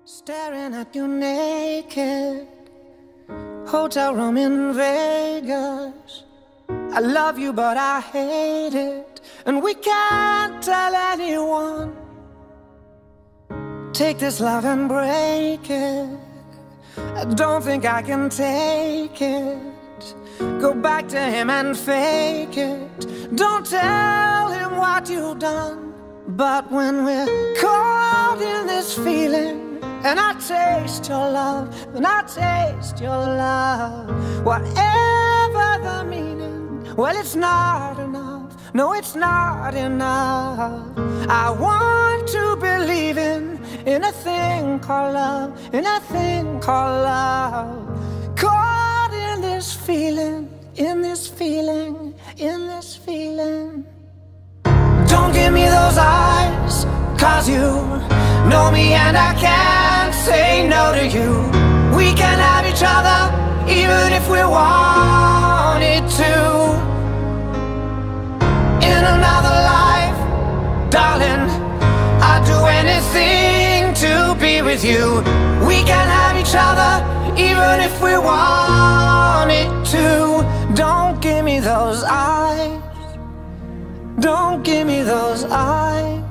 Staring at you naked, hotel room in Vegas. I love you but I hate it, and we can't tell anyone. Take this love and break it. I don't think I can take it. Go back to him and fake it. Don't tell him what you've done. But when we're caught in this feeling, and I taste your love, and I taste your love, whatever the meaning, well, it's not enough. No, it's not enough. I want to believe in a thing called love, in a thing called love. Caught in this feeling, in this feeling, in this feeling. Don't give me those eyes, 'cause you know me and I can't say no to you. We can have each other even if we wanted to. In another life, darling, I'd do anything to be with you. We can have each other even if we wanted to. Don't give me those eyes. Don't give me those eyes.